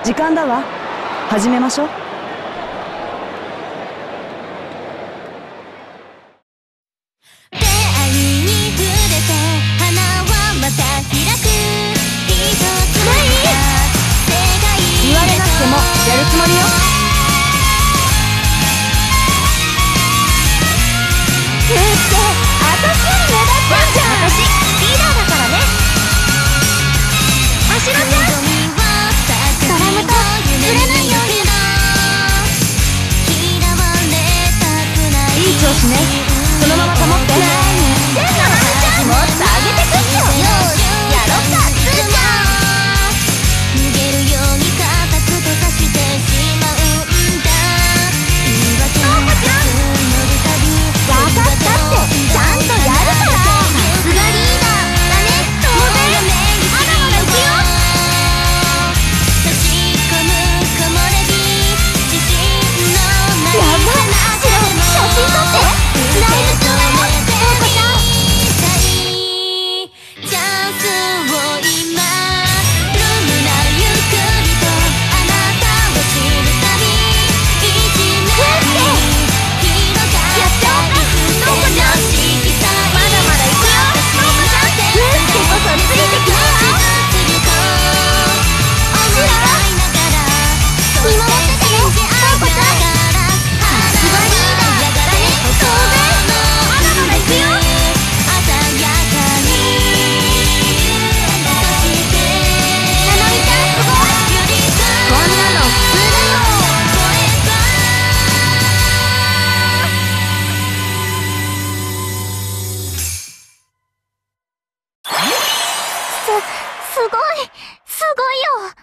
時間だわ。始めましょう。 出会いに触れて花はまた開く。一つの世界へ言われなくてもやるつもりよ。 って私より目立っちゃうじゃん。私リーダーだからね。あしろちゃんドラムとずれないように。 いい調子ね。そのまま保って。 何言ってんのハルちゃん。もっと上げてくっしょ。よーしやろっかつーちゃん。逃げるように固く閉ざしてしまうんだ。言い訳を募るたび分かったってちゃんとやるから。さすがリーダーだね。当然まだまだ行くよ。差し込む木漏れ日自信のないやばい写真撮ってライブ中だよ。そうこちゃんチャンスを今ルムなゆっくりとあなたを知るたび一面に広がったそうこちゃんまだまだ行くよ。そうこちゃんふうってこそついてきなよ。見守っててねそうこちゃん。さすがリーダーだね。当然まだまだ行くよ。鮮やかにそしてななみちゃんすごい。こんなの普通だよ。すごいすごいよ。